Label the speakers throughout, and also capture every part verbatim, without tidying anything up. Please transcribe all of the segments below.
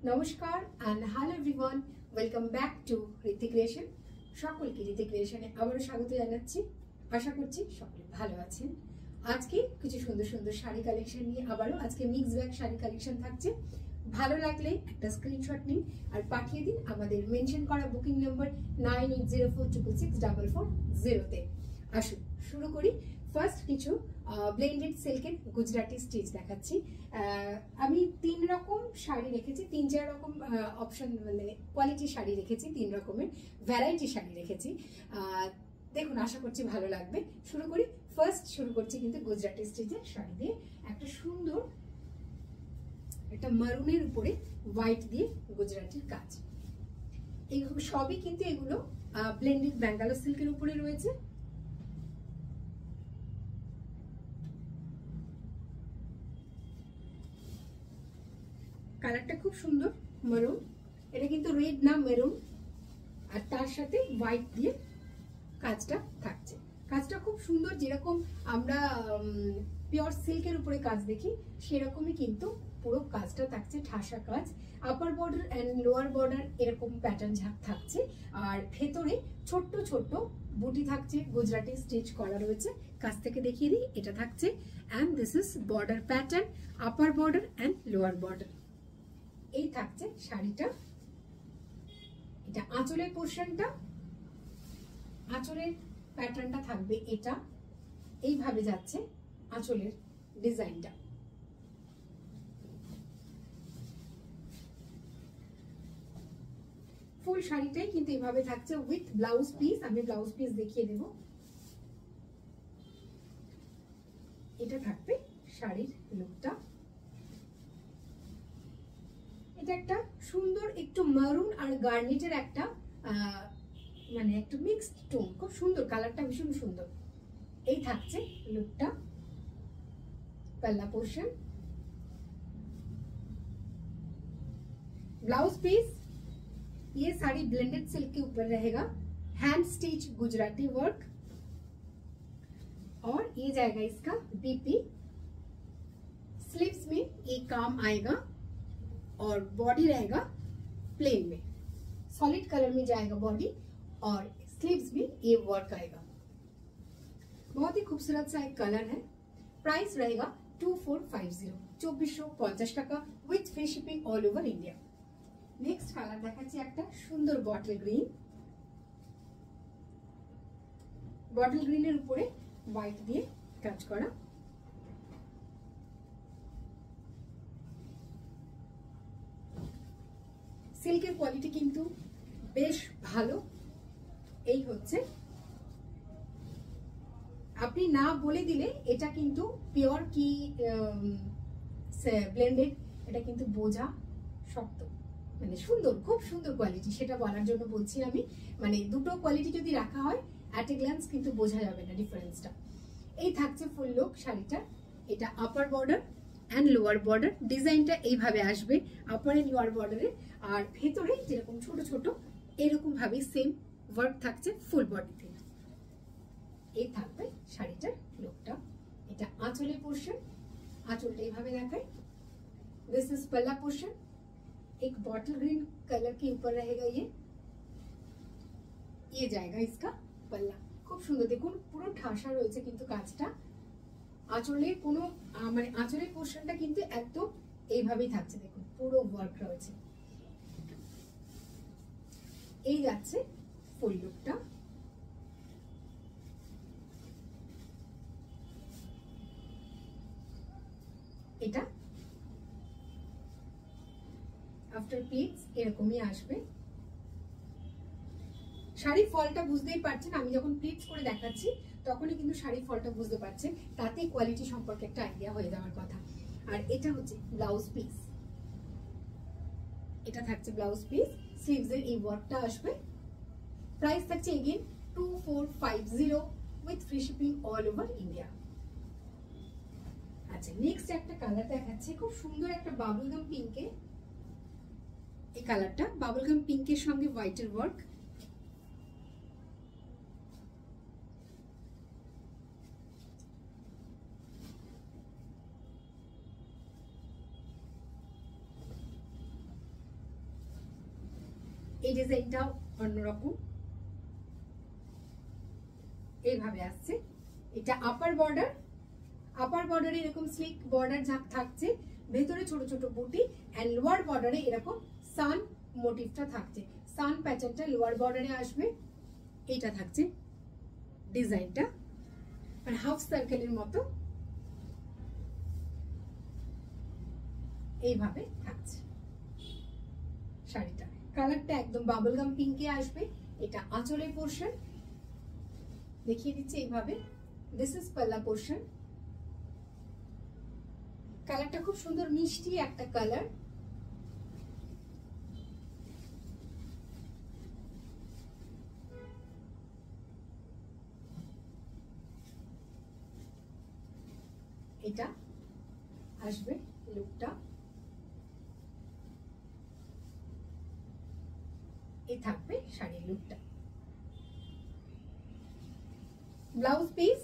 Speaker 1: নমস্কার and hello everyone, welcome back to Ritwik creation. সকলকে ঋত্বিক ক্রিয়েশনে আবারও স্বাগত জানাচ্ছি। আশা করছি সকলে ভালো আছেন। আজকে কিছু সুন্দর সুন্দর শাড়ি কালেকশন নিয়ে আবারও আজকে মিক্স ব্যাগ শাড়ি কালেকশন থাকছে। ভালো লাগলে একটা স্ক্রিনশট নিন আর পাঠিয়ে দিন আমাদের মেনশন করা booking number nine eight zero four triple six double four জিরোতে। আসুন শুরু করি। ফার্স্ট কিছু ব্লেন্ডেড সিল্কের গুজরাটি স্টিচ দেখাচ্ছি। আমি তিন রকম শাড়ি রেখেছি, তিন চার রকম অপশন মানে কোয়ালিটি শাড়ি রেখেছি, তিন রকমের ভ্যারাইটি শাড়ি রেখেছি। দেখুন, আশা করছি ভালো লাগবে। শুরু করি। ফার্স্ট শুরু করছি কিন্তু গুজরাটি স্টিচের শাড়ি দিয়ে। একটা সুন্দর একটা মারুনের উপরে হোয়াইট দিয়ে গুজরাটির কাজ। এইগুলো সবই কিন্তু এগুলো ব্লেন্ডেড ব্যাঙ্গালোর সিল্কের উপরে রয়েছে। কালারটা খুব সুন্দর মেরুন, এটা কিন্তু রেড না মেরুন, আর তার সাথে হোয়াইট দিয়ে কাজটা থাকছে। কাজটা খুব সুন্দর, যেরকম আমরা পিওর সিল্কের উপরে কাজ দেখি সেরকমই কিন্তু পুরো কাজটা থাকছে, ঠাসা কাজ। Upper border and lower border এরকম প্যাটার্ন থাকছে, আর ভেতরে ছোট্ট ছোট্ট বুটি থাকছে, গুজরাটি স্টিচ করা রয়েছে। কাছ থেকে দেখিয়ে দিই, এটা থাকছে and this is border pattern, upper border and lower border. এই থাকছে শাড়িটা। এটা আঁচলের পোর্শনটা, আঁচলের প্যাটার্নটা থাকবে এটা, এইভাবে যাচ্ছে আঁচলের ডিজাইনটা। ফুল শাড়িটাই কিন্তু এইভাবে থাকছে উইথ ব্লাউজ পিস। আমি ব্লাউজ পিস দেখিয়ে দেব। এটা থাকবে শাড়ির লুকটা। এটা একটা সুন্দর একটু মারুন আর গার্নেটের একটা মানে একটু মিক্সড টোন, খুব সুন্দর কালারটা, ভীষণ সুন্দর। এই থাকছে লুকটা। पहला पोर्शन, ब्लाउज पीस। ये साड़ी ब्लेंडेड सिल्क के ऊपर रहेगा, हैंड स्टिच गुजराती वर्क, और ये जाएगा इसका बीपी। स्लीव्स में ये काम आएगा और बॉडी रहेगा प्लेन में, सॉलिड कलर में जाएगा बॉडी, और स्लीव्स में ये वर्क आएगा। बहुत ही खूबसूरत सा एक कलर है। प्राइस रहेगा टू फोर फाइव जीरो, चौबीस सौ पचास टाका with free shipping all over India. Next colour देखाচ্ছি একটা সুন্দর বটল গ্রিন। বটল গ্রিনের উপরে হোয়াইট দিয়ে কাজ করা। সিল্কের কোয়ালিটি কিন্তু বেশ ভালো। এই হচ্ছে, আপনি না বলে দিলে এটা কিন্তু পিওর কি ব্লেন্ডেড, এটা কিন্তু বোঝা শক্ত, মানে সুন্দর, খুব সুন্দর কোয়ালিটি, সেটা বলার জন্য বলছি আমি। মানে দুটো কোয়ালিটি যদি রাখা হয় অ্যাট এ গ্ল্যান্স কিন্তু বোঝা যাবে না ডিফারেন্সটা। এই থাকছে ফুল লুক শাড়িটা। এটা upper border and lower border, ডিজাইনটা এইভাবে আসবে আপার এন্ড লোয়ার বর্ডারে, আর ভেতরে যেরকম ছোট ছোট এরকম ভাবে সেম ওয়ার্ক থাকছে ফুল বডিতে। এই থাকবে শাড়িটার লুকটা। এটা আঁচলের পোর্শন, आंचलটা এইভাবে দেখায়। दिस इज पल्ला पोर्शन, एक बॉटल ग्रीन कलर के ऊपर रहेगा ये ये जाएगा इसका पल्ला। খুব সুন্দর, দেখুন পুরো ঠাসা রয়েছে কিন্তু কাজটা। আঁচলের কোনো মানে আঁচলের পোর্শনটা কিন্তু একদম এইভাবেই থাকছে, দেখুন পুরো ওয়ার্ক রয়েছে। এই যাচ্ছে ফুল লুকটা। এটা আফটার প্লিটস এরকমই আসবে। শাড়ি ফলটা বুঝতেই পারছেন, আমি যখন প্লিটস করে দেখাচ্ছি তখনই কিন্তু শাড়ি ফলটা বুঝতে পারছেন, তাতে কোয়ালিটি সম্পর্কে একটা আইডিয়া হয়ে যাওয়ার কথা। আর এটা হচ্ছে ব্লাউজ পিস, এটা থাকছে ব্লাউজ পিস। স্লিভস এর এই ওয়ার্কটা আসবে। প্রাইস থাকছে again two four five zero with free shipping all over India. আচ্ছা, নেক্সট একটা কালার দেখাচ্ছি, খুব সুন্দর একটা বাবলগাম পিঙ্কে। এই কালারটা বাবলগাম পিঙ্কের সঙ্গে হোয়াইটের ওয়ার্ক। এই ডিজাইনটাও অন্যরকম, এইভাবে আসছে। এটা আপার বর্ডার, আপার বর্ডারে এরকম স্লিক বর্ডার থাকছে, ভেতরে ছোট ছোট বুটি, এন্ড লোয়ার বর্ডারে এরকম সান মোটিভটা থাকছে, সান প্যাটার্নটা লোয়ার বর্ডারে আসবে। এটা থাকছে ডিজাইনটা, মানে হাফ সার্কেলের মতো এইভাবে থাকছে শাড়িটা। কালারটা একদম বাবলগাম পিঙ্কে আসবে। এটা আঁচলের পোর্শন দেখিয়ে দিচ্ছি এইভাবে, দিস ইজ পাল্লা পোর্শন। কালারটা খুব সুন্দর মিষ্টি একটা কালার। এটা আসবে লুকটা, এই থাকবে শাড়ির লুকটা। ব্লাউজ পিস,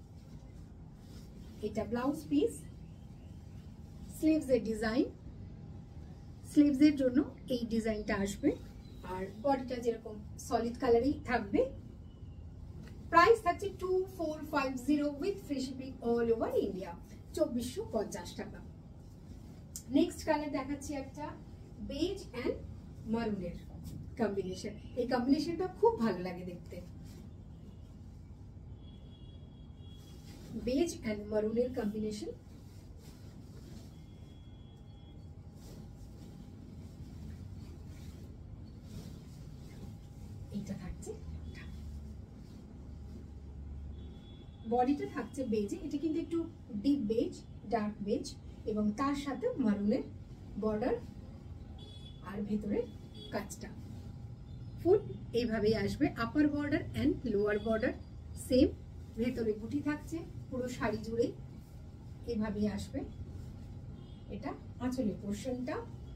Speaker 1: এটা ব্লাউজ পিস, স্লিভস এর ডিজাইন, স্লিভস এর জন্য এই ডিজাইনটা আসবে, আর বডিটা যেরকম সলিড কালারই থাকবে। প্রাইস থাকছে two four five zero with free shipping all over India, চব্বিশশো পঞ্চাশ টাকা। নেক্সট কালার দেখাচ্ছি একটা বেজ অ্যান্ড মারুনের কম্বিনেশন। এই কম্বিনেশনটা খুব ভালো লাগে দেখতে, বেজ অ্যান্ড মারুনের কম্বিনেশন। এটা থাকছে, বডিটা থাকছে বেজে, এটা কিন্তু একটু ডিপ বেজ, ডার্ক বেজ, এবং তার সাথে মারুনের বর্ডার আর ভেতরে কাজটা ফুল এইভাবেই আসবে। Upper border and lower border same, ভেতরে বুটি থাকছে পুরো শাড়ি জুড়ে, এইভাবেই আসবে। এটা আঁচলের পোর্শনটা,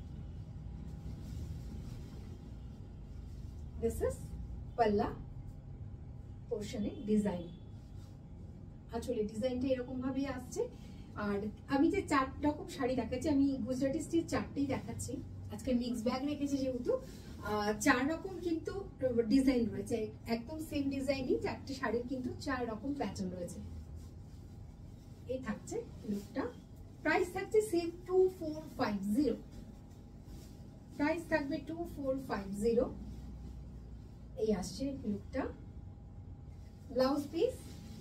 Speaker 1: দিস ইজ পাল্লা পোর্শনের ডিজাইন। আঁচলের ডিজাইনটা এরকম ভাবেই আসছে। আর আমি যে চার রকম শাড়ি দেখাচ্ছি, আমি গুজরাটি স্টিচ চারটেই দেখাচ্ছি, আজকে মিক্স ব্যাগ রেখেছি যেহেতু, চার রকম কিন্তু ডিজাইন রয়েছে, একদম সেম ডিজাইনই চারটে শাড়ির কিন্তু চার রকম প্যাটার্ন রয়েছে। এই থাকছে লুকটা। প্রাইস থাকছে same two four five zero, price থাকবে টু ফোর ফাইভ জিরো। এই আসছে লুকটা। Blouse piece,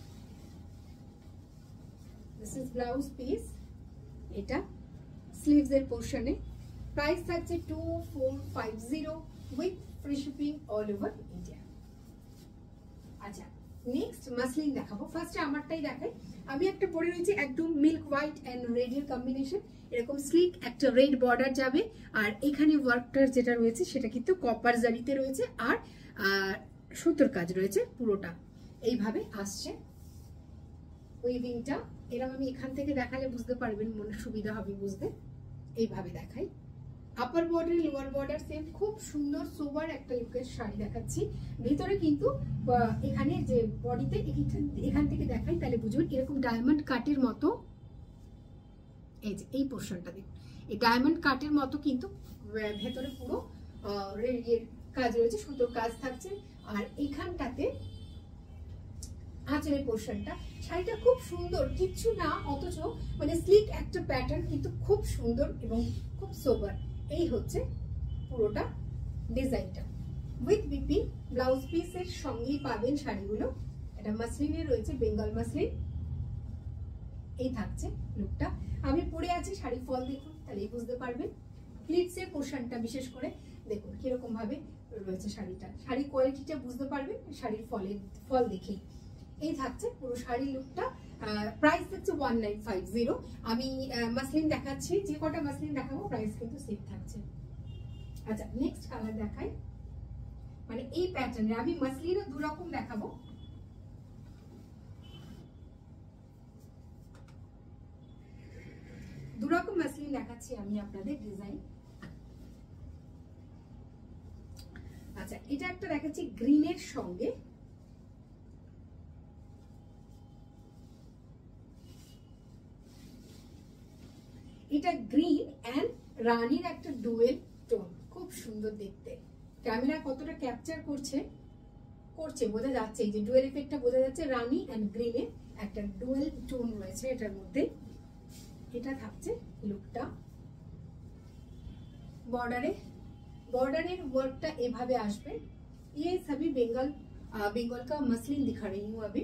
Speaker 1: this is blouse piece, এটা স্লিভস এর পোর্শনে। প্রাইস থাকছে two four five zero with free shipping all over India. আচ্ছা, নেক্সট মাসলিন দেখাবো। ফার্স্টে আমারটাই দেখাই। আমি একটা পরে রয়েছি একদম মিল্ক হোয়াইট অ্যান্ড রেড এর কম্বিনেশন, এরকম স্লিক একটা রেড বর্ডার যাবে, আর এখানে ওয়ার্কটার যেটা রয়েছে সেটা কিন্তু কপার জারিতে রয়েছে, আর সুতোর কাজ রয়েছে পুরোটা, এইভাবে আসছে উইভিংটা। এরকম আমি এখান থেকে দেখালে বুঝতে পারবেন, মনে সুবিধা হবে বুঝতে। এইভাবে দেখাই, upper border lower border same, খুব সুন্দর সোবার একটা লুকের শাড়ি দেখাচ্ছি। ভিতরে কিন্তু এখানে যে বডিতে এখান থেকে দেখাই তাহলে বুঝবেন, এরকম ডায়মন্ড কাটের মতো, এই যে এই পোর্শনটা দেখুন, এই ডায়মন্ড কাটের মতো কিন্তু ভেতরে পুরো রেডিয়ের কাজ রয়েছে, সুতোর কাজ থাকছে, আর এখানটাতে আঁচলের পোর্শনটা। শাড়িটা খুব সুন্দর, কিচ্ছু না অথচ মানে স্লিক একটা প্যাটার্ন, কিন্তু খুব সুন্দর এবং খুব সোবার। এই হচ্ছে পুরোটা ডিজাইনটা উইথ বিপি। ব্লাউজ পিসের সঙ্গেই পাবেন শাড়িগুলো। এটা মাসলিনে রয়েছে, বেঙ্গল মাসলিন। এই থাকছে লুকটা। আমি পরে আছি, শাড়ি ফল দেখুন তাহলেই বুঝতে পারবেন। প্লিটসের পোর্শনটা বিশেষ করে দেখুন কিরকম ভাবে রয়েছে শাড়িটা, শাড়ির কোয়ালিটিটা বুঝতে পারবেন শাড়ির ফলের ফল দেখেই। এই থাকছে পুরো শাড়ির লুকটা। প্রাইস থাকছে ওয়ান নাইন ফাইভ জিরো। আমি মাসলিন দেখাচ্ছি, যে কটা মাসলিন দেখাবো প্রাইস কিন্তু সেম থাকছে। আচ্ছা, নেক্সট কালার দেখাই, মানে এই প্যাটার্নে আমি মাসলিনও দু রকম দেখাবো। দু রকম মাসলিন দেখাচ্ছি আমি আপনাদের ডিজাইন। আচ্ছা, এটা একটা দেখাচ্ছি গ্রিনের সঙ্গে, এটা গ্রিন এন্ড রানীর একটা ডুয়েল টোন, খুব সুন্দর দেখতে। ক্যামেরা কতটা ক্যাপচার করছে করছে বোঝা যাচ্ছে, এই যে ডুয়েল এফেক্টটা বোঝা যাচ্ছে। রানি অ্যান্ড গ্রিনে একটা ডুয়েল টোন রয়েছে এটার মধ্যে। এটা থাকছে লুকটা। বর্ডারে बॉर्डरेर वर्कटा एभाবে আসবে। ये सभी बंगाल बंगाल का मसलिन दिखा रही हूँ अभी।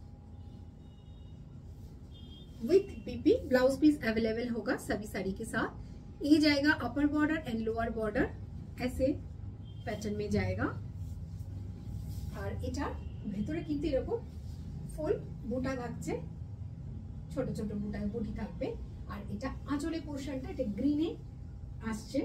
Speaker 1: With PP blouse piece available होगा सभी साड़ी के साथ। ये जाएगा upper border and lower border, ऐसे पैटर्न में जाएगा। और एटार भेतरे किन्तु एरकम फुल बुटा थाकছে, ছোট ছোট বুটা বুটি থাকবে। আর এটা আঁচলের পোরশনটা এটা গ্রিনে আসছে,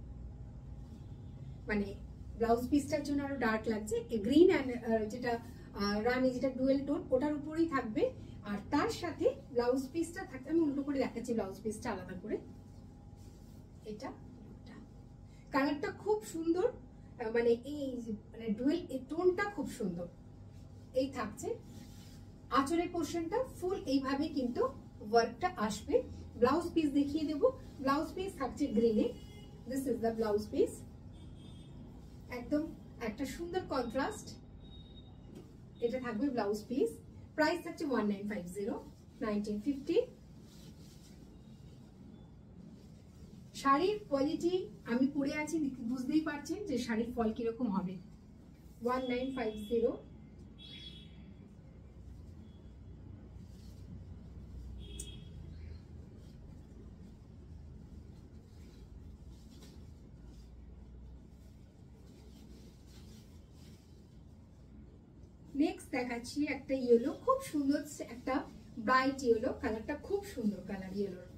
Speaker 1: মানে ব্লাউজ পিসটার জন্য আরো ডার্ক লাগছে। গ্রিন এন্ড যেটা রানী যেটা ডুয়েল টোন ওটার উপরেই থাকবে। আর তার সাথে ব্লাউজ পিসটা থাকবে, আমি উল্টো করে দেখাচ্ছি ব্লাউজ পিসটা আলাদা করে। এটা কালারটা খুব সুন্দর, মানে এই মানে ডুয়েল এই টোনটা খুব সুন্দর। এই থাকছে আঁচলের পোরশনটা ফুল এইভাবে কিন্তু ওয়ার্কটা আসবে। ব্লাউজ পিস দেখিয়ে দেব। ব্লাউজ পিস থাকছে গ্রিনে। This is the blouse piece. একদম একটা সুন্দর কন্ট্রাস্ট এটা থাকবে ব্লাউজ পিস। প্রাইস থাকছে one nine five zero, nineteen fifty. শাড়ির কোয়ালিটি আমি পরে আছি, বুঝতেই পারছেন যে শাড়ির ফল কিরকম হবে। One nine five zero. Next দেখাচ্ছি একটা ইয়েলো, খুব সুন্দর একটা ব্রাইট ইয়েলো। কালারটা খুব সুন্দর কালার ইয়েলোর।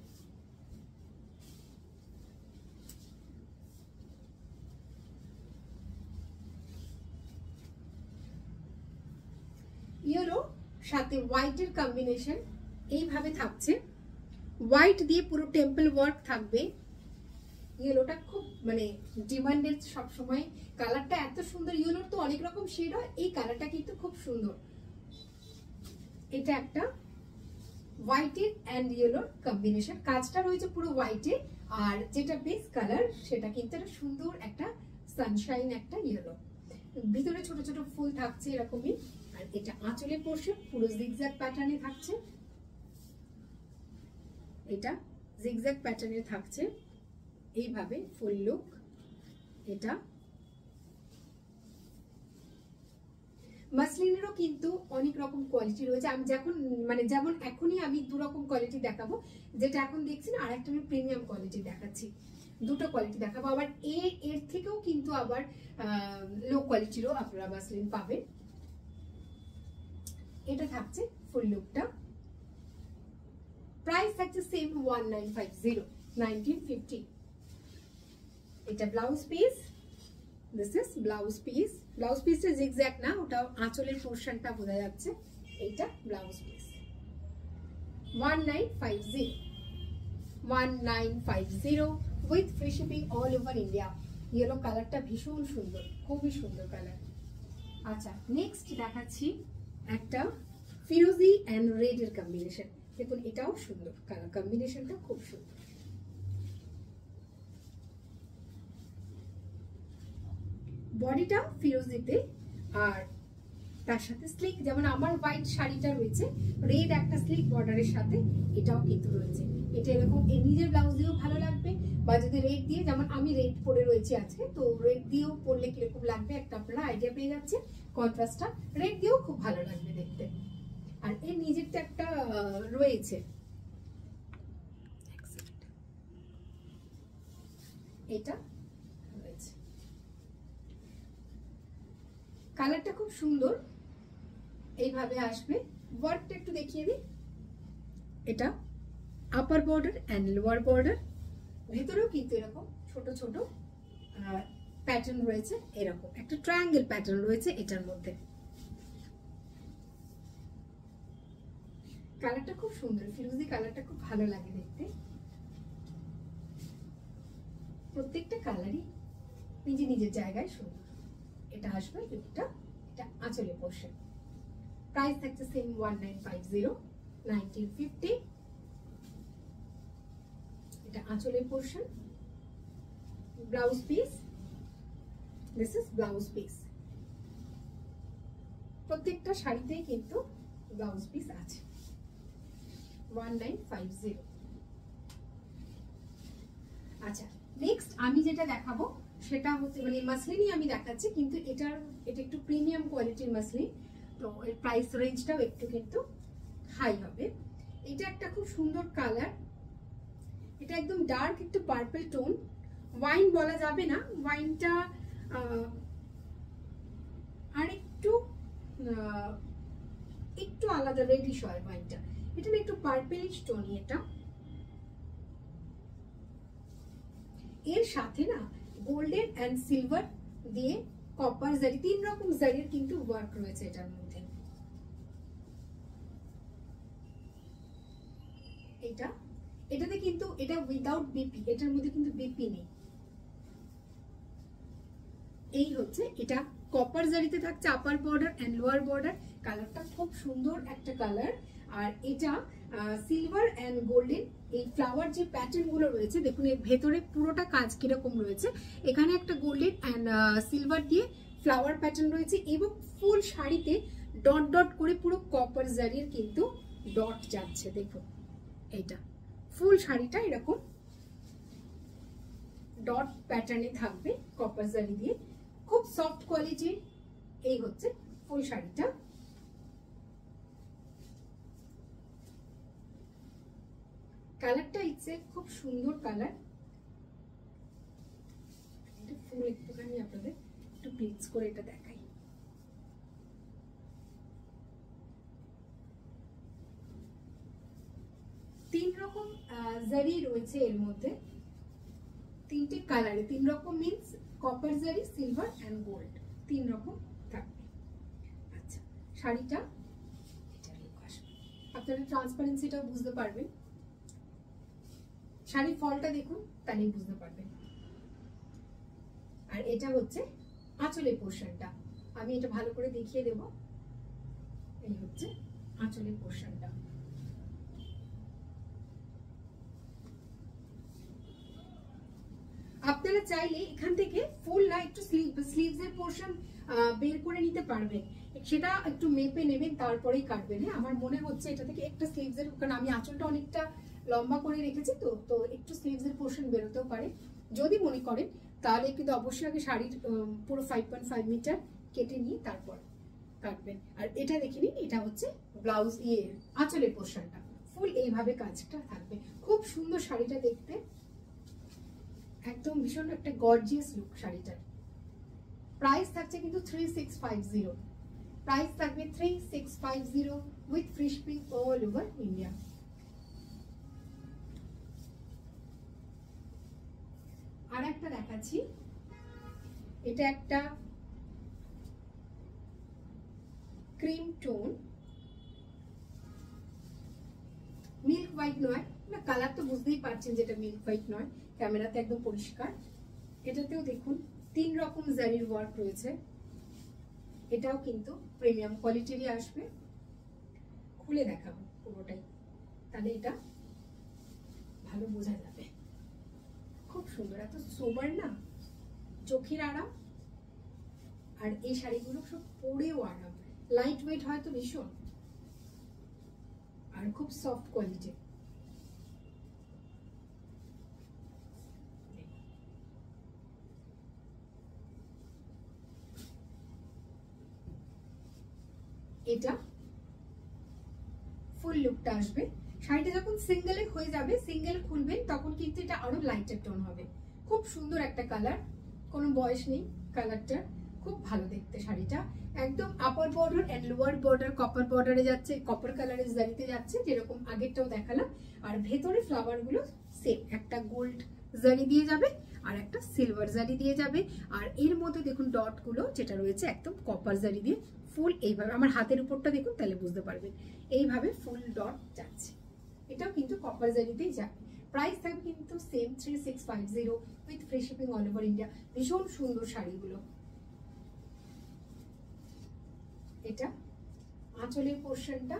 Speaker 1: ইয়েলো সাথে হোয়াইটের কম্বিনেশন এইভাবে থাকছে। হোয়াইট দিয়ে পুরো টেম্পল ওয়ার্ক থাকবে। ইয়েলোটা খুব মানে ডিমান্ডেড সব সময়। কালারটা এত সুন্দর। ইয়েলোর তো অনেক রকম শেড হয়, এই কালারটা কিন্তু খুব সুন্দর। এটা একটা হোয়াইটের এন্ড ইয়েলোর কম্বিনেশন। কাজটা রয়েছে পুরো হোয়াইটে, আর যেটা বেস কালার সেটা কিন্তু একটা সুন্দর একটা সানশাইন একটা ইয়েলো। ভিতরে ছোট ছোট ফুল থাকছে এরকমই। আর এটা আঁচলের পোরশন পুরো জিগজ্যাগ প্যাটার্নে থাকছে। এটা জিগজ্যাগ প্যাটার্নে থাকছে এইভাবে ফুল লুক। এটা মাসলিনেরও কিন্তু অনেক রকম কোয়ালিটি রয়েছে। আমি যখন মানে যেমন এখনই আমি দু রকম কোয়ালিটি দেখাবো, যেটা এখন দেখছেন, আর একটা আমি প্রিমিয়াম কোয়ালিটি দেখাচ্ছি। দুটো কোয়ালিটি দেখাবো। আবার এর এর থেকেও কিন্তু আবার লো কোয়ালিটিরও আপনারা মাসলিন পাবেন। এটা থাকছে ফুল লুকটা। প্রাইস থাকছে same one nine five zero, nineteen fifty. এটা blouse piece. This is blouse piece. Blouse পিসটা জিগজ্যাগ না, ওটা আঁচলের পোরশনটা বোঝা যাচ্ছে। এইটা blouse piece. One nine five zero, one nine five zero with free shipping all over India. Yellow কালারটা ভীষণ সুন্দর, খুবই সুন্দর কালার। আচ্ছা, নেক্সট দেখাচ্ছি একটা ফিরোজি অ্যান্ড রেড এর কম্বিনেশন। দেখুন এটাও সুন্দর কালার কম্বিনেশনটা, খুব সুন্দর। বডিটা ফিরোজিতে, আর তার সাথে স্লিক, যেমন আমার হোয়াইট শাড়িটা রয়েছে রেড একটা স্লিক বর্ডারের সাথে, এটাও কিন্তু রয়েছে। এটা এরকম নিজের ব্লাউজ দিয়েও ভালো লাগবে, বা যদি রেড দিয়ে, যেমন আমি রেড পরে রয়েছি আজকে, তো রেড দিয়েও পরলে কিরকম লাগবে একটা আপনারা আইডিয়া পেয়ে যাচ্ছে। কন্ট্রাস্টটা রেড দিয়েও খুব ভালো লাগবে দেখতে। আর এর নিজেরটা একটা রয়েছে, এটা রয়েছে। কালারটা খুব সুন্দর, এইভাবে আসবে। ওয়ার্কটা একটু দেখিয়ে দিই। এটা upper border and lower border. ভেতরেও কিন্তু এরকম ছোট ছোট প্যাটার্ন রয়েছে, এরকম একটা ট্রায়াঙ্গেল প্যাটার্ন রয়েছে এটার মধ্যে। কালারটা খুব সুন্দর, ফিরোজি কালারটা খুব ভালো লাগে দেখতে। প্রত্যেকটা কালারই নিজে নিজের জায়গায় সুন্দর। এটা আসবে লুকটা, এটা আঁচলের পোরশন। প্রাইস থাকছে same one nine five zero, nineteen fifty. এটা আঁচলের portion, blouse piece. This is blouse piece. প্রত্যেকটা শাড়িতেই কিন্তু ব্লাউজ পিস আছে। One nine five zero. আচ্ছা, নেক্সট আমি যেটা দেখাবো সেটা হচ্ছে মানে মাসলিনই আমি দেখাচ্ছি, কিন্তু এটার এটা একটু প্রিমিয়াম কোয়ালিটির মাসলিন, তো এর প্রাইস রেঞ্জটাও একটু কিন্তু হাই হবে। এটা একটা খুব সুন্দর কালার, এটা একদম ডার্ক একটু পার্পল টোন, ওয়াইন বলা যাবে না, ওয়াইনটা আর একটু একটু আলাদা রেডিশ হয় ওয়াইনটা, এটা না একটু পার্পলিশ টোনই এটা। এর সাথে না গোল্ডেন এন্ড সিলভার দিয়ে কপার জারি, তিন রকম জারির কিন্তু ওয়ার্ক রয়েছে এটার মধ্যে। এটা এটাতে কিন্তু এটা উইদাউট বিপি, এটার মধ্যে কিন্তু বিপি নেই। এই হচ্ছে এটা কপার জারিতে থাকছে upper border and lower border, কালারটা খুব সুন্দর একটা কালার। আর এটা সিলভার এন্ড গোল্ডেন এই ফ্লাওয়ার যে প্যাটার্ন গুলো রয়েছে দেখুন, এর ভেতরে পুরোটা কাজ কিরকম রয়েছে, এখানে একটা গোল্ডেন এন্ড সিলভার দিয়ে ফ্লাওয়ার প্যাটার্ন রয়েছে, এবং ফুল শাড়িতে ডট ডট করে পুরো কপার জারির কিন্তু ডট যাচ্ছে। দেখুন এইটা ফুল শাড়িটা এরকম ডট প্যাটার্নে থাকবে কপার জারি দিয়ে, খুব সফট কোয়ালিটির। এই হচ্ছে ফুল শাড়িটা। কালারটা ইচ্ছে খুব সুন্দর কালার। এটা ফুল একটুখানি আপনাদের একটু প্লিজ করে এটা দেখাই। তিন রকম জারি রয়েছে এর মধ্যে, তিনটে কালারে, তিন রকম means copper zari, silver and gold, তিন রকম থাকবে। আচ্ছা, শাড়িটা এটা লুক আসবে, আপনারা ট্রান্সপারেন্সিটাও বুঝতে পারবেন, শাড়ির ফলটা দেখুন তাহলেই বুঝতে পারবেন। আর এটা হচ্ছে আঁচলের পোর্শনটা, আমি এটা ভালো করে দেখিয়ে দেব। এই হচ্ছে আঁচলের পোর্শনটা। আপনারা চাইলে এখান থেকে ফুল না একটু স্লিভ স্লিভস এর পোর্শন বের করে নিতে পারবেন, সেটা একটু মেপে নেবেন তারপরেই কাটবেন। হ্যাঁ, আমার মনে হচ্ছে এটা থেকে একটা স্লিভস এর, কারণ আমি আঁচলটা অনেকটা লম্বা করে রেখেছি তো তো একটু স্লিভস এর পোর্শন বেরোতেও পারে। যদি মনে করেন তাহলে কিন্তু অবশ্যই আগে শাড়ির পুরো ফাইভ পয়েন্ট ফাইভ মিটার কেটে নিয়ে তারপর কাটবেন। আর এটা দেখে নিন, এটা হচ্ছে ব্লাউজ ইয়ে আঁচলের পোর্শনটা, ফুল এইভাবে কাজটা থাকবে। খুব সুন্দর শাড়িটা দেখতে, একদম ভীষণ একটা গর্জিয়াস লুক শাড়িটার। প্রাইস থাকছে কিন্তু three six five zero, price থাকবে three six five zero with free shipping all over India. আর একটা দেখাচ্ছি, এটা একটা ক্রিম টোন, মিল্ক হোয়াইট নয় না, কালার তো বুঝতেই পারছেন যেটা মিল্ক হোয়াইট নয়, ক্যামেরাতে একদম পরিষ্কার। এটাতেও দেখুন তিন রকম জারির ওয়ার্ক রয়েছে, এটাও কিন্তু প্রিমিয়াম কোয়ালিটিরই আসবে। খুলে দেখাবো পুরোটাই, তাহলে এটা ভালো বোঝা যাবে। খুব সুন্দর, এত সোবার না, চোখের আরাম। আর এই শাড়িগুলো সব পরেও আরাম, লাইট ওয়েট হয় তো ভীষণ, আর খুব সফট কোয়ালিটি। এটা ফুল লুকটা আসবে। শাড়িটা যখন সিঙ্গেলে হয়ে যাবে, সিঙ্গেল খুলবেন তখন কিন্তু এটা আরো লাইটার টোন হবে। খুব সুন্দর একটা কালার, কোনো বয়স নেই কালারটা, খুব ভালো দেখতে শাড়িটা। একদম upper border and lower border copper বর্ডারে যাচ্ছে, কপার কালারের জারিতে যাচ্ছে, যেরকম আগেরটাও দেখালাম। আর ভেতরে ফ্লাওয়ার গুলো সেম, একটা গোল্ড জারি দিয়ে যাবে আর একটা সিলভার জারি দিয়ে যাবে। আর এর মধ্যে দেখুন ডট গুলো যেটা রয়েছে একদম কপার জারি দিয়ে ফুল এইভাবে, আমার হাতের উপরটা দেখুন তাহলে বুঝতে পারবেন, এইভাবে ফুল ডট যাচ্ছে। এটাও কিন্তু কপার জারিতেই যাবে। প্রাইস থাকবে কিন্তু same three six five zero with free shipping all over India. ভীষণ সুন্দর শাড়িগুলো। এটা আঁচলের পোর্শনটা,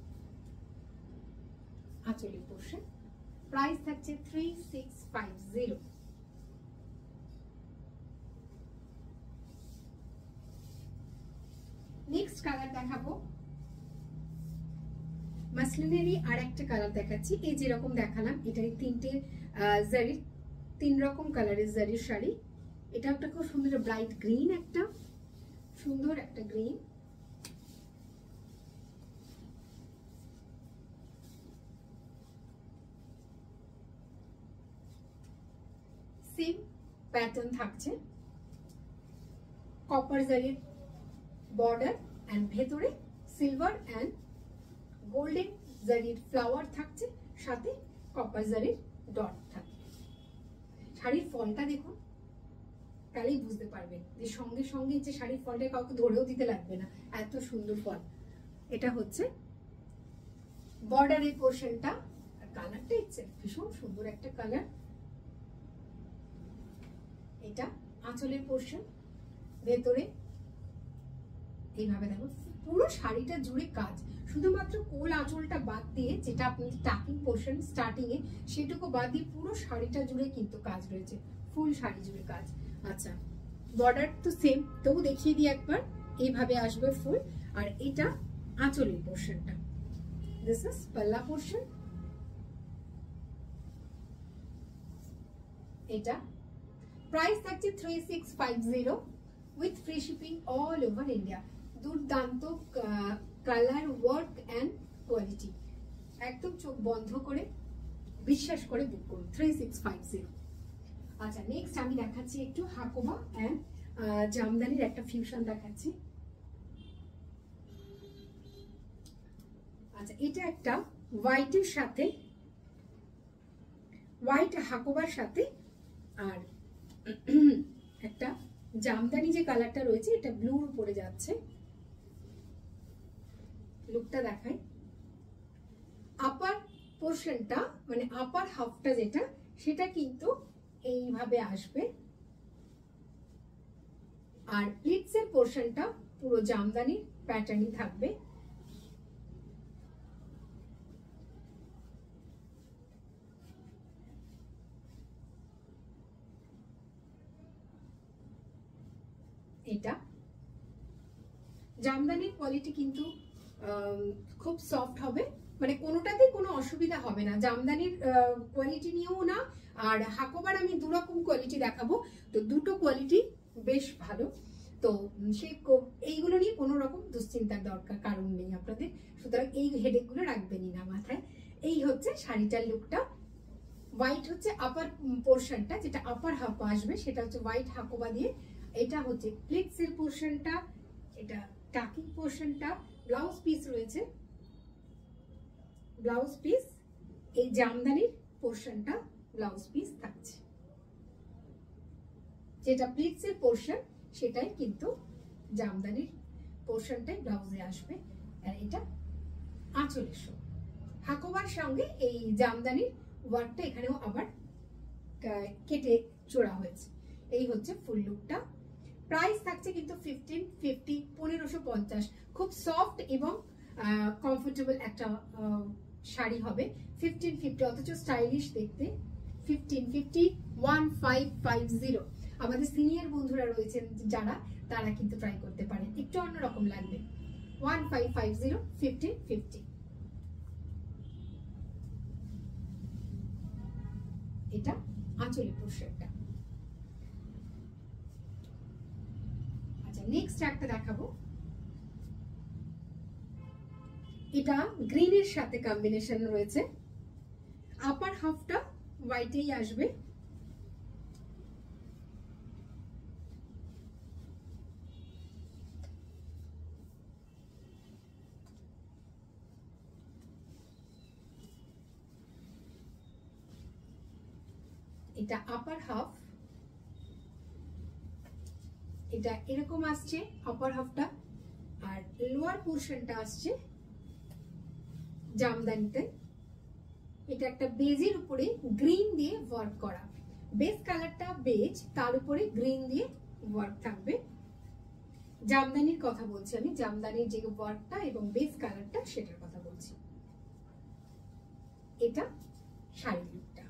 Speaker 1: আঁচলের পোর্শন, প্রাইস থাকছে three six five zero. Colour দেখাবো, মাসলিনেরই আর একটা কালার দেখাচ্ছি। এই যেরকম দেখালাম এটাই তিনটে জারির, তিন রকম কালারের জারির শাড়ি। এটা একটা খুব সুন্দর ব্রাইট গ্রিন, একটা সুন্দর একটা গ্রিন, সেম প্যাটার্ন থাকছে, কপার জারির বর্ডার এন্ড ভেতরে সিলভার এন্ড গোল্ডেন জারির ফ্লাওয়ার থাকছে, সাথে কপার জারির ডট থাকবে। শাড়ির ফলটা দেখুন, তাহলেই বুঝতে পারবেন যে সঙ্গে সঙ্গে যে শাড়ির ফলটা কাউকে ধরেও দিতে লাগবে না, এত সুন্দর ফল। এটা হচ্ছে বর্ডারের পোর্শনটা, আর কালারটা ইচ্ছে ভীষণ সুন্দর একটা কালার। এটা আঁচলের পোর্শন, ভেতরে এইভাবে দেখো পুরো শাড়িটা জুড়ে কাজ, শুধুমাত্র কোল আঁচলটা বাদ দিয়ে, যেটা আপনাদের টাকিং পোর্শন স্টার্টিং এ, সেটুকু বাদ দিয়ে পুরো শাড়িটা জুড়ে কিন্তু কাজ রয়েছে, ফুল শাড়ি জুড়ে কাজ। আচ্ছা, বর্ডার তো সেম, তবু দেখিয়ে দিই একবার, এইভাবে আসবে ফুল। আর এটা আঁচলের পোর্শনটা, দিস ইজ পাল্লা পোর্শন। এটা প্রাইস থাকছে three six five zero with free shipping all over India. দুর্দান্ত কালার, ওয়ার্ক অ্যান্ড কোয়ালিটি, একদম চোখ বন্ধ করে বিশ্বাস করে বুক করুন, থ্রি সিক্স ফাইভ জিরো। আচ্ছা, নেক্সট আমি দেখাচ্ছি একটু হাকোবা অ্যান্ড জামদানির একটা ফিউশন দেখাচ্ছি। আচ্ছা, এটা একটা হোয়াইটের সাথে, হোয়াইট হাকোবার সাথে, আর একটা জামদানি যে কালারটা রয়েছে এটা ব্লুর উপরে যাচ্ছে। লুকটা দেখাই, আপার পোর্শনটা মানে আপার হাফটা যেটা, সেটা কিন্তু এইভাবে আসবে, আর প্লিটসের পোর্শনটা পুরো জামদানির প্যাটার্নই থাকবে। এটা জামদানির কোয়ালিটি কিন্তু খুব সফট হবে, মানে কোনোটাতে কোনো অসুবিধা হবে না, জামদানির কোয়ালিটি নিয়েও না। আর হাকোবার আমি দু রকম কোয়ালিটি দেখাবো, তো দুটো কোয়ালিটি বেশ ভালো, তো সেই এইগুলো নিয়ে কোনো রকম দুশ্চিন্তার দরকার কারণ নেই আপনাদের, সুতরাং এই হেডেক গুলো রাখবেনই না মাথায়। এই হচ্ছে শাড়িটার লুকটা। হোয়াইট হচ্ছে আপার পোর্শনটা, যেটা আপার হাফ আসবে সেটা হচ্ছে হোয়াইট হাকোবা দিয়ে। এটা হচ্ছে প্লিটসের পোর্শনটা, এটা টাকিং পোর্শনটা, ব্লাউজ পিস রয়েছে, ব্লাউজ পিস, এই জামদানির পোর্শনটা ব্লাউজ পিস থাকছে, যেটা প্লিটসের পোর্শন সেটাই কিন্তু জামদানির পোর্শনটাই ব্লাউজে আসবে। আর এটা আঁচলের শো, হাকোবার সঙ্গে এই জামদানির ওয়ার্কটা এখানেও আবার কেটে চোড়া হয়েছে। এই হচ্ছে ফুল লুকটা। প্রাইস থাকছে কিন্তু ফিফটিন ফিফটি, পনেরোশো পঞ্চাশ। খুব সফট এবং কমফোর্টেবল একটা শাড়ি হবে, ফিফটিন ফিফটি, অথচ স্টাইলিশ দেখতে। Fifteen fifty, one five five zero. আমাদের সিনিয়র বন্ধুরা রয়েছেন যারা, তারা কিন্তু ট্রাই করতে পারেন, একটু অন্যরকম লাগবে। One five five zero, fifteen fifty. এটা আঁচলের পোর্শনটা। আচ্ছা, নেক্সট একটা দেখাবো, এটা গ্রিনের সাথে কম্বিনেশন রয়েছে, আপার হাফটা হোয়াইটেই আসবে, এটা আপার হাফ, এটা এরকম আসছে আপার হাফটা, আর লোয়ার পোর্শনটা আসছে জামদানিতে। এটা একটা বেজের উপরে গ্রিন দিয়ে ওয়ার্ক করা, বেস কালারটা বেজ, তার উপরে গ্রিন দিয়ে ওয়ার্ক থাকবে। জামদানির কথা বলছি আমি, জামদানির যে ওয়ার্কটা এবং বেস কালারটা সেটার কথা বলছি। এটা শাড়ির লুকটা।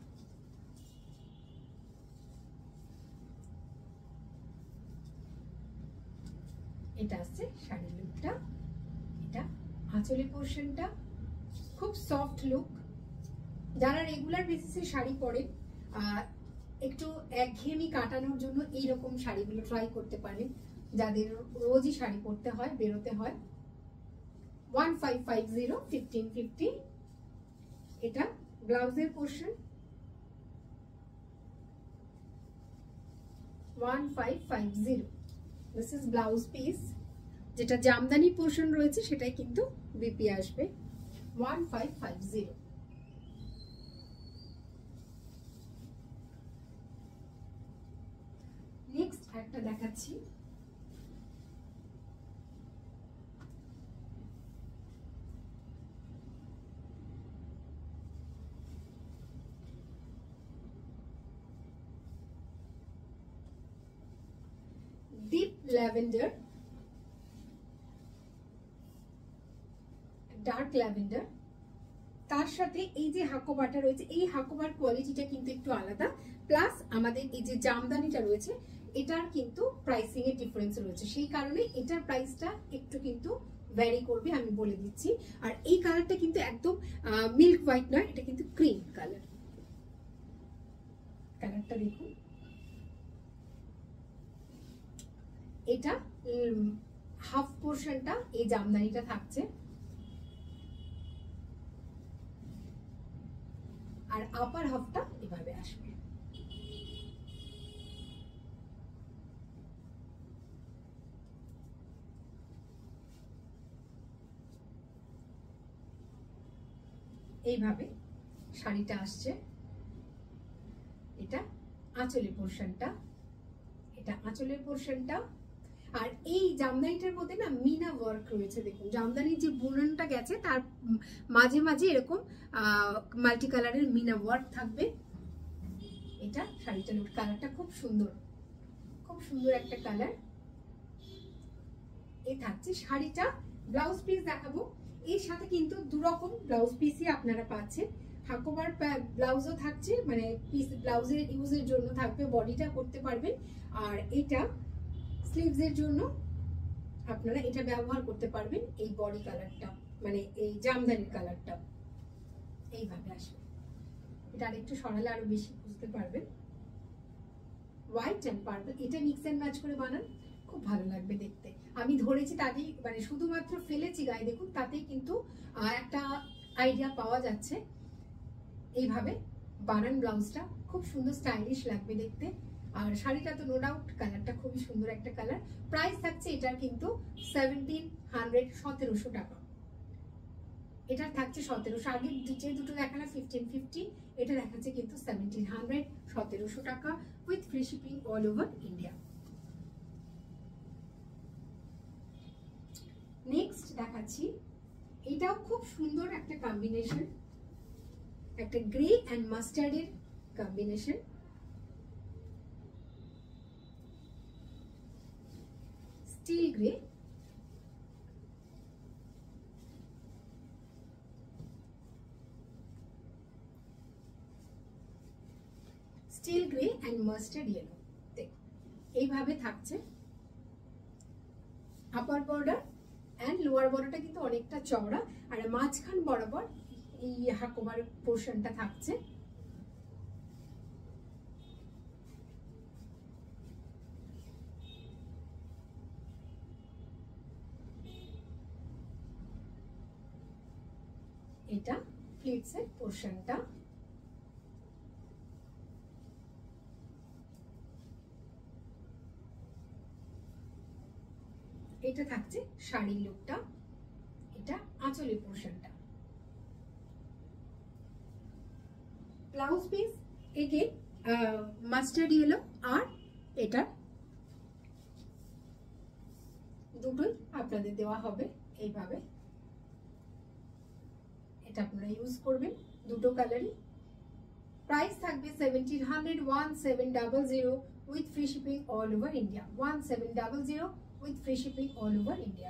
Speaker 1: এটা আসছে শাড়ির লুকটা। আঁচলের পোর্শনটা খুব সফট লুক। যারা রেগুলার বেসিসে শাড়ি পরেন, একটু একঘেয়েমি কাটানোর জন্য এইরকম শাড়িগুলো ট্রাই করতে পারেন, যাদের রোজই শাড়ি পরতে হয়, বেরোতে হয়। One five five zero fifteen fifty. এটা ব্লাউজের portion, one five five zero. This is blouse piece. যেটা জামদানি পোর্শন রয়েছে সেটাই কিন্তু বিপি আসবে, one five five zero. Next একটা দেখাচ্ছি, ডিপ ল্যাভেন্ডার, ডার্ক ল্যাভেন্ডার, তার সাথে এই যে হাকোবাটা রয়েছে, এই হাকোবার কোয়ালিটিটা কিন্তু একটু আলাদা, প্লাস আমাদের এই যে জামদানিটা রয়েছে এটার কিন্তু প্রাইসিং এর ডিফারেন্স রয়েছে, সেই কারণে এটার প্রাইসটা একটু কিন্তু ভ্যারি করবে, আমি বলে দিচ্ছি। আর এই কালারটা কিন্তু একদম মিল্ক হোয়াইট নয়, এটা কিন্তু ক্রিম কালার। কালারটা দেখুন, এটা হাফ পোর্শনটা এই জামদানিটা থাকছে, আর আপার হাফটা এভাবে আসবে। এইভাবে শাড়িটা আসছে। এটা আঁচলের পোর্শনটা, এটা আঁচলের পোর্শনটা। আর এই জামদানিটার মধ্যে না মিনা ওয়ার্ক রয়েছে, দেখুন জামদানির যে বুননটা গেছে তার মাঝে মাঝে এরকম মাল্টি কালারের মিনা ওয়ার্ক থাকবে। এটা শাড়িটার কালারটা খুব সুন্দর, খুব সুন্দর একটা কালার। এই থাকছে শাড়িটা। ব্লাউজ পিস দেখাবো, এর সাথে কিন্তু দুরকম ব্লাউজ পিসই আপনারা পাচ্ছেন। হাকোবার ব্লাউজও থাকছে, মানে পিস ব্লাউজের ইউজের জন্য থাকবে, বডিটা করতে পারবেন। আর এটা স্লিভসের জন্য আপনারা এটা ব্যবহার করতে পারবেন। এই বডি কালারটা মানে এই জামদানির কালারটা এইভাবে আসবে। এটা আরেকটু সরালে আরো বেশি বুঝতে পারবেন। হোয়াইট অ্যান্ড পার্পল, এটা মিক্স অ্যান্ড ম্যাচ করে বানান, খুব ভালো লাগবে দেখতে। আমি ধরেছি তাতেই, মানে শুধুমাত্র ফেলেছি গায়ে, দেখুন তাতেই কিন্তু একটা আইডিয়া পাওয়া যাচ্ছে। এইভাবে বানান ব্লাউজটা, খুব সুন্দর স্টাইলিশ লাগবে দেখতে। আর শাড়িটা তো নো ডাউট কালারটা খুবই সুন্দর একটা কালার। প্রাইস থাকছে এটার কিন্তু সেভেন্টিন হান্ড্রেড, সতেরোশো টাকা। এটার থাকছে সতেরোশো। আগে যে দুটো দেখালাম ফিফটিন ফিফটি, এটা দেখাচ্ছে কিন্তু সেভেন্টিন হান্ড্রেড, সতেরোশো টাকা, with free shipping all over India. Next দেখাচ্ছি, এটাও খুব সুন্দর একটা কম্বিনেশন, একটা গ্রে অ্যান্ড মাস্টার্ডের combination. Steel grey, steel grey and mustard yellow. দেখুন এইভাবে থাকছে। আপার বর্ডার অ্যান্ড লোয়ার বর্ডারটা কিন্তু অনেকটা চওড়া, আর মাঝখান বরাবর এই হাকোবার পোর্শনটা থাকছে। এটা প্লিটসের পোর্শনটা। এটা থাকছে শাড়ির লুকটা, এটা আঁচলের পোর্শনটা। ব্লাউজ পিস একে মাস্টার্ড ইয়েলো, আর এটা দুটোই আপনাদের দেওয়া হবে এইভাবে। এটা আপনারা ইউজ করবেন দুটো কালারই। প্রাইস থাকবে seventeen hundred, one seven double zero, with free shipping all over India, one seven double zero with free shipping all over India.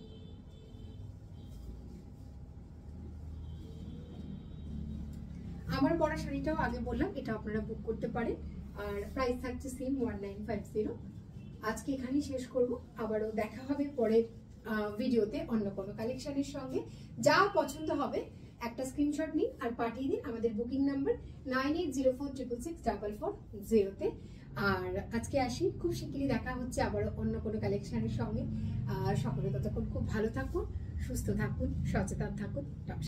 Speaker 1: আমার পরা শাড়িটাও আগে বললাম, এটা আপনারা বুক করতে পারেন, আর প্রাইস থাকছে same one nine five zero. আজকে এখানেই শেষ করব, আবারও দেখা হবে পরের ভিডিওতে অন্য কোনো কালেকশনের সঙ্গে। যা পছন্দ হবে একটা স্ক্রিনশট নিন আর পাঠিয়ে দিন আমাদের booking number nine eight zero four triple six double four জিরোতে। আর আজকে আসি, খুব শিগগিরই দেখা হচ্ছে আবার অন্য কোনো কালেকশনের সঙ্গে। আর সকলে ততক্ষণ খুব ভালো থাকুন, সুস্থ থাকুন, সচেতন থাকুন।